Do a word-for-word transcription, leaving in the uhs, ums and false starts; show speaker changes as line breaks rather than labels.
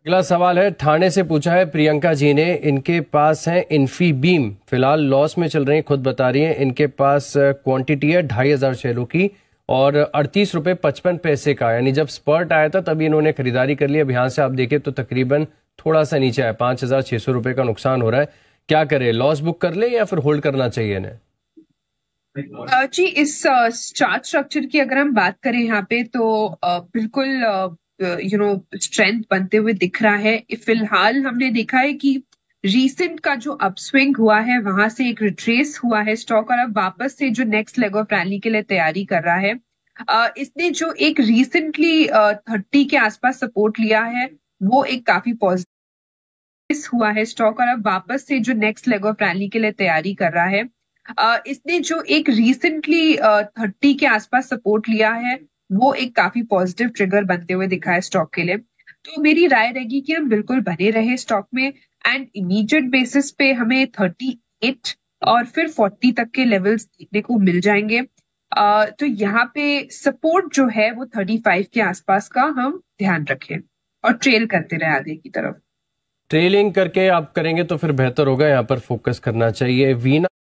अगला सवाल है, ठाणे से पूछा है प्रियंका जी ने। इनके पास है इन्फीबीम, फिलहाल लॉस में चल रही है, खुद बता रही है। इनके पास क्वांटिटी है ढाई हजार शेयरों की और अड़तीस रुपए पचपन पैसे का, यानी जब स्पर्ट आया था तभी इन्होंने खरीदारी कर ली। अब यहाँ से आप देखें तो तकरीबन थोड़ा सा नीचे है, पांच हजार छह सौ रुपए का नुकसान हो रहा है। क्या करें, लॉस बुक कर ले या फिर होल्ड करना चाहिए इन्हें?
अ, जी, इस चार्ट स्ट्रक्चर की अगर हम बात करें यहाँ पे तो अ, बिल्कुल यू नो स्ट्रेंथ बनते हुए दिख रहा है। फिलहाल हमने देखा है कि रीसेंट का जो अपस्विंग हुआ है वहां से एक रिट्रेस हुआ है स्टॉक और अब वापस से जो नेक्स्ट लेग ऑफ रैली के लिए तैयारी कर रहा है। अ, इसने जो एक रिसेंटली थर्टी के आसपास सपोर्ट लिया है वो एक काफी पॉजिटिव हुआ है स्टॉक और अब वापस से जो नेक्स्ट लेग ऑफ रैली के लिए तैयारी कर रहा है। अ, इसने जो एक रिसेंटली थर्टी के आसपास सपोर्ट लिया है वो एक काफी पॉजिटिव ट्रिगर बनते हुए दिखा है स्टॉक के लिए। तो मेरी राय रहेगी कि हम बिल्कुल बने रहे स्टॉक में एंड इमीडिएट बेसिस पे हमें थर्टी एट और फिर फोर्टी तक के लेवल्स देखने को मिल जाएंगे। अ, तो यहाँ पे सपोर्ट जो है वो थर्टी फाइव के आसपास का हम ध्यान रखें और ट्रेल करते रहे आगे की तरफ।
ट्रेलिंग करके आप करेंगे तो फिर बेहतर होगा, यहाँ पर फोकस करना चाहिए। वीना